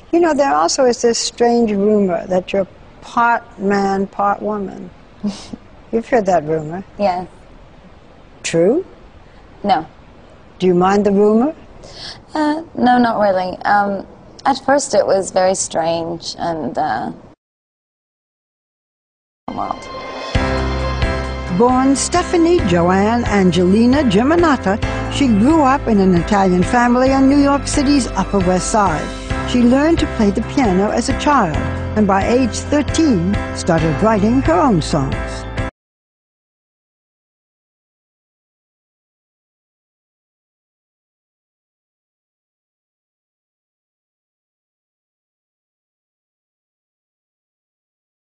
You know, there also is this strange rumor that you're part man, part woman. You've heard that rumor? Yes. True? No. Do you mind the rumor? No, not really. At first it was very strange and world. Born Stephanie Joanne Angelina Germanata, she grew up in an Italian family on New York City's Upper West Side. She learned to play the piano as a child, and by age 13 started writing her own songs.